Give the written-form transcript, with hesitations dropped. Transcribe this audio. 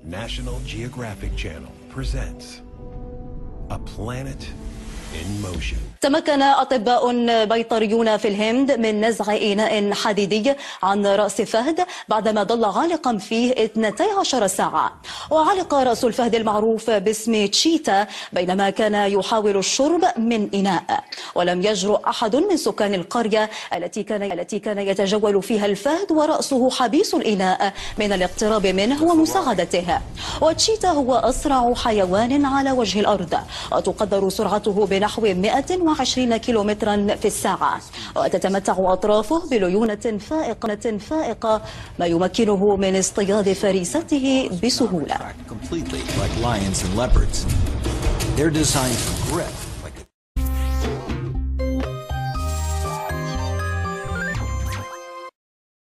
National Geographic Channel presents A Planet in Motion. تمكن أطباء بيطريون في الهند من نزع إناء حديدي عن رأس فهد بعدما ظل عالقا فيه 12 ساعة. وعلق رأس الفهد المعروف باسم تشيتا بينما كان يحاول الشرب من إناء، ولم يجرؤ أحد من سكان القرية التي كان يتجول فيها الفهد ورأسه حبيس الإناء من الاقتراب منه ومساعدته. وتشيتا هو أسرع حيوان على وجه الأرض، وتقدر سرعته بنحو 120 كيلومترا في الساعة، وتتمتع أطرافه بليونة فائقة ما يمكنه من اصطياد فريسته بسهولة.